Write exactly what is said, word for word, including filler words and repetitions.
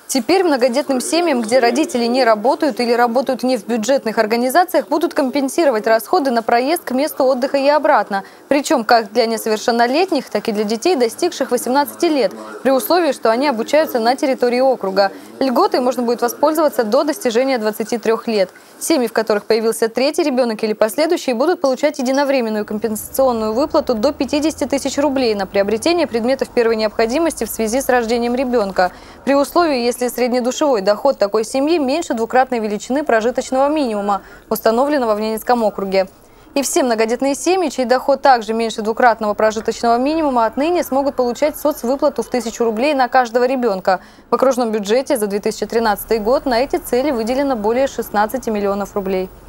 Теперь многодетным семьям, где родители не работают или работают не в бюджетных организациях, будут компенсировать расходы на проезд к месту отдыха и обратно. Причем как для несовершеннолетних, так и для детей, достигших восемнадцати лет, при условии, что они обучаются на территории округа. Льготой можно будет воспользоваться до достижения двадцати трёх лет. Семьи, в которых появился третий ребенок или последующие, будут получать единовременную компенсационную выплату до пятидесяти тысяч рублей на приобретение предметов первой необходимости в связи с рождением ребенка. При условии, если среднедушевой доход такой семьи меньше двукратной величины прожиточного минимума, установленного в Ненецком округе. И все многодетные семьи, чей доход также меньше двукратного прожиточного минимума, отныне смогут получать соцвыплату в тысячу рублей на каждого ребенка. В окружном бюджете за две тысячи тринадцатый год на эти цели выделено более шестнадцати миллионов рублей.